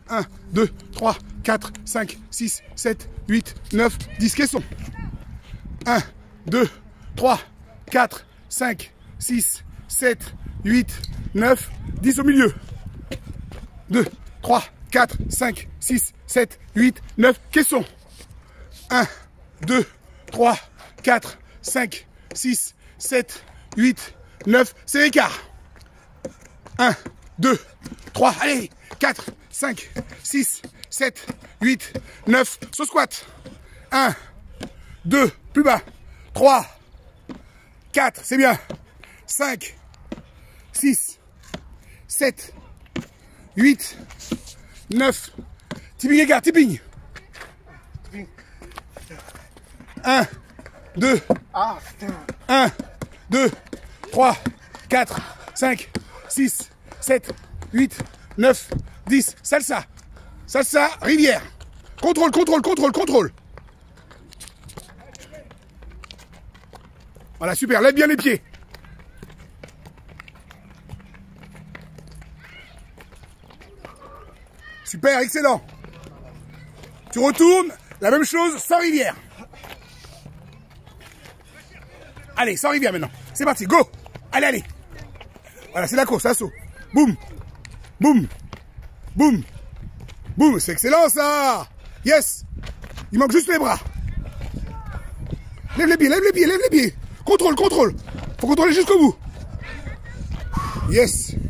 1, 2, 3, 4, 5, 6, 7, 8, 9, 10 caissons. 1, 2, 3, 4, 5, 6, 7, 8, 9, 10 au milieu. 2, 3, 4, 5, 6, 7, 8, 9, caissons. 1, 2, 3, 4, 5, 6, 7, 8, 9, c'est l'écart. 1, 2, 3, allez, 4, 5, 6, 7, 8, 9, saut squat. 1, 2, plus bas. 3, 4, c'est bien. 5, 6, 7, 8, 9. Tipping écart, tipping. 1, 2, 1, 2, 3, 4, 5, 6, 7, 8, 9, 10. Salsa. Salsa, rivière. Contrôle, contrôle, contrôle, contrôle. Voilà, super. Lève bien les pieds. Super, excellent. Tu retournes, la même chose, sans rivière. Allez, sans rivière maintenant. C'est parti, go. Allez, allez. Voilà, c'est la course, assaut. Boum. Boum. Boum. Boum, c'est excellent ça. Yes. Il manque juste les bras. Lève les pieds, lève les pieds, lève les pieds. Contrôle, contrôle. Faut contrôler jusqu'au bout. Yes.